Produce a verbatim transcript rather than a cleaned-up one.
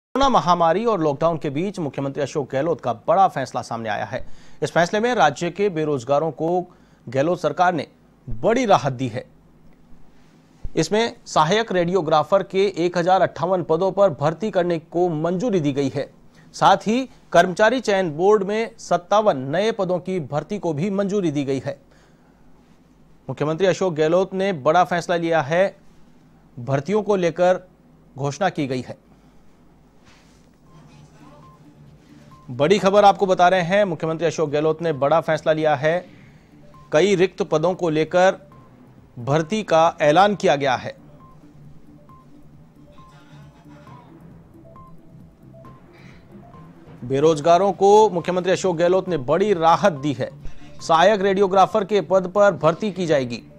Corona महामारी और lockdown के बीच मुख्यमंत्री अशोक गहलोत का बड़ा फैसला सामने आया है। इस फैसले में राज्य के बेरोजगारों को गहलोत सरकार ने बड़ी राहत दी है। इसमें सहायक रेडियोग्राफर के एक हजार अट्ठावन पदों पर भर्ती करने को मंजूरी दी गई है। साथ ही कर्मचारी चयन बोर्ड में सत्तावन नए पदों की भर्ती को भी मंजूरी दी गई है। मुख्यमंत्री अशोक गहलोत ने बड़ा फैसला लिया है। भर्तियों को लेकर घोषणा की गई है। बड़ी खबर आपको बता रहे हैं, मुख्यमंत्री अशोक गहलोत ने बड़ा फैसला लिया है। कई रिक्त पदों को लेकर भर्ती का ऐलान किया गया है। बेरोजगारों को मुख्यमंत्री अशोक गहलोत ने बड़ी राहत दी है। सहायक रेडियोग्राफर के पद पर भर्ती की जाएगी।